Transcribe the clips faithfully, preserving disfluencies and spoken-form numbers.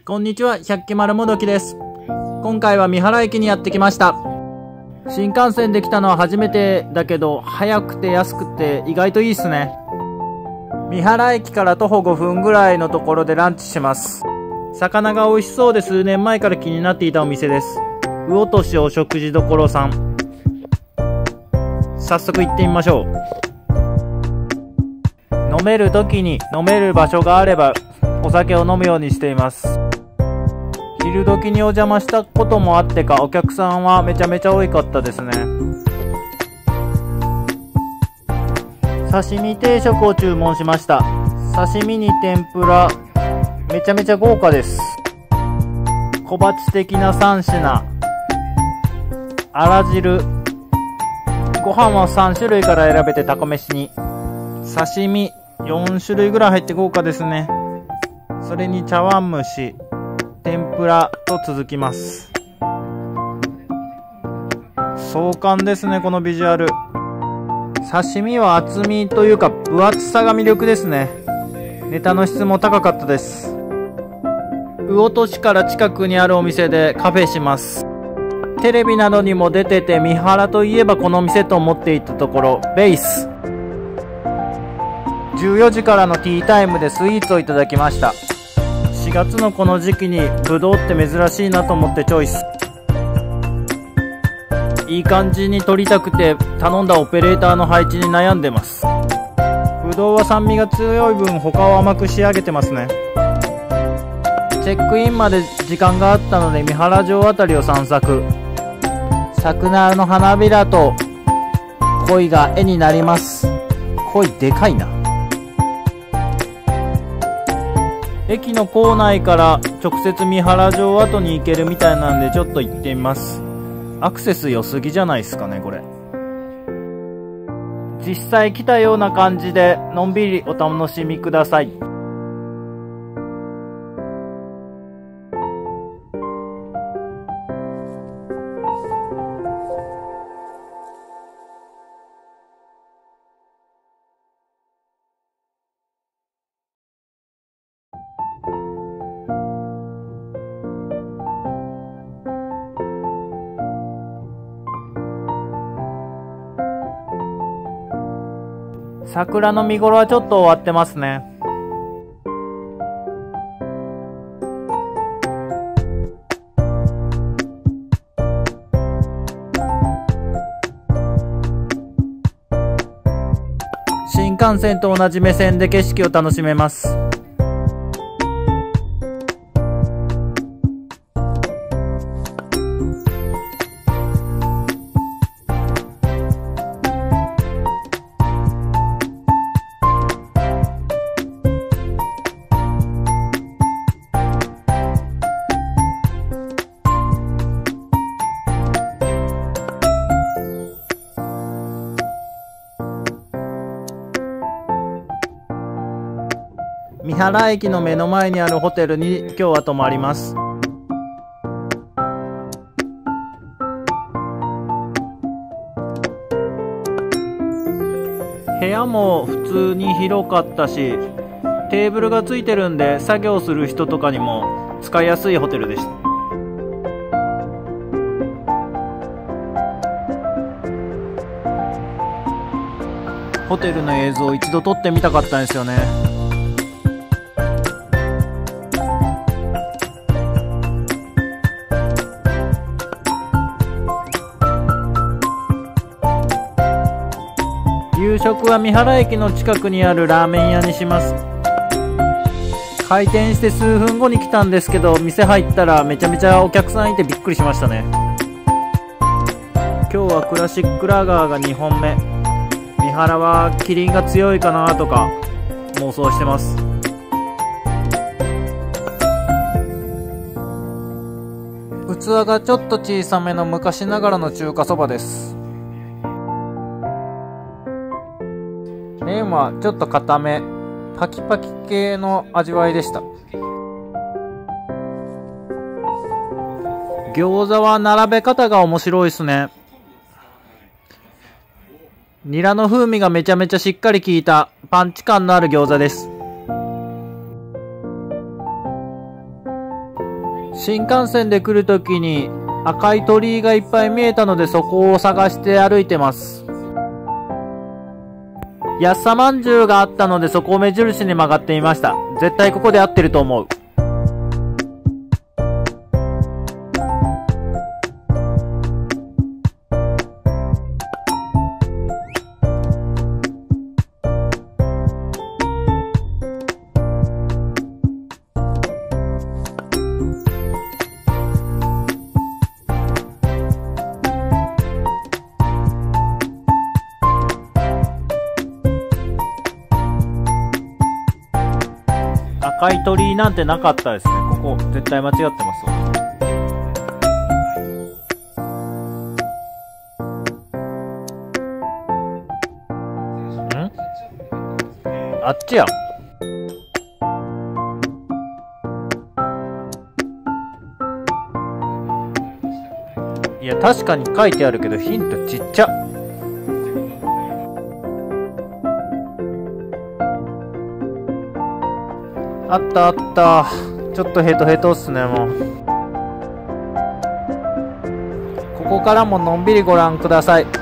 こんにちは、百鬼丸もどきです。今回は三原駅にやってきました。新幹線で来たのは初めてだけど、早くて安くて意外といいっすね。三原駅から徒歩ごふんぐらいのところでランチします。魚が美味しそうで数年前から気になっていたお店です。魚落としお食事処さん。早速行ってみましょう。飲める時に飲める場所があればお酒を飲むようにしています。昼時にお邪魔したこともあってか、お客さんはめちゃめちゃ多かったですね。刺身定食を注文しました。刺身に天ぷら、めちゃめちゃ豪華です。小鉢的なさん品、あら汁、ご飯はさん種類から選べてタコ飯に、刺身よん種類ぐらい入って豪華ですね。それに茶碗蒸し、天ぷらと続きます。壮観ですね、このビジュアル。刺身は厚みというか分厚さが魅力ですね。ネタの質も高かったです。魚落としから近くにあるお店でカフェします。テレビなどにも出てて、三原といえばこの店と思っていたところ、ベイス。じゅうよじからのティータイムでスイーツをいただきました。しがつのこの時期にブドウって珍しいなと思ってチョイス。いい感じに取りたくて頼んだオペレーターの配置に悩んでます。ブドウは酸味が強い分他を甘く仕上げてますね。チェックインまで時間があったので三原城あたりを散策。桜の花びらと鯉が絵になります。鯉でかいな。駅の構内から直接三原城跡に行けるみたいなんでちょっと行ってみます。アクセス良すぎじゃないですかねこれ。実際来たような感じでのんびりお楽しみください。桜の見頃はちょっと終わってますね。新幹線と同じ目線で景色を楽しめます。三原駅の目の前にあるホテルに今日は泊まります。部屋も普通に広かったし、テーブルがついてるんで作業する人とかにも使いやすいホテルでした。ホテルの映像を一度撮ってみたかったんですよね。夕食は三原駅の近くにあるラーメン屋にします。開店して数分後に来たんですけど、店入ったらめちゃめちゃお客さんいてびっくりしましたね。今日はクラシックラガーがにほんめ。三原はキリンが強いかなとか妄想してます。器がちょっと小さめの昔ながらの中華そばです。麺はちょっと固め、パキパキ系の味わいでした。餃子は並べ方が面白いですね。ニラの風味がめちゃめちゃしっかり効いたパンチ感のある餃子です。 新幹線で来るときに赤い鳥居がいっぱい見えたので、そこを探して歩いてます。安さまんじゅうがあったので、そこを目印に曲がってみました。絶対ここで合ってると思う。赤い鳥居なんてなかったですね。ここ絶対間違ってますわ。ん？あっちやん。いや、確かに書いてあるけどヒントちっちゃ。あったあった。ちょっとヘトヘトっすね、もう。ここからものんびりご覧ください。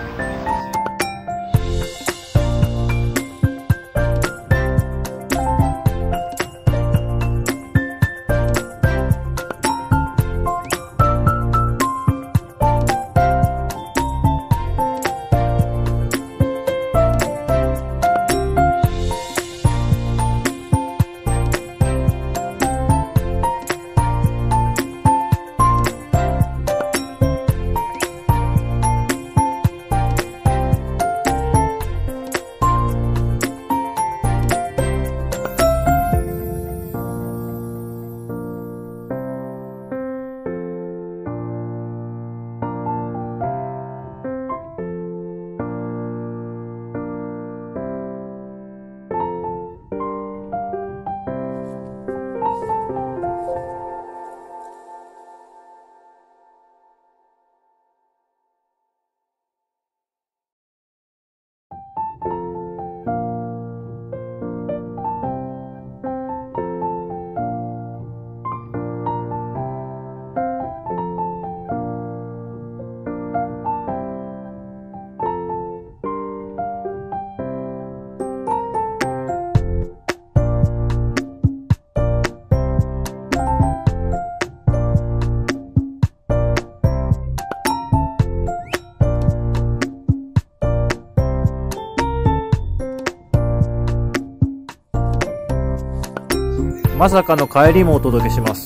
まさかの帰りもお届けします。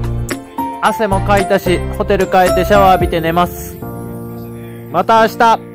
汗もかいたし、ホテル帰ってシャワー浴びて寝ます。また明日。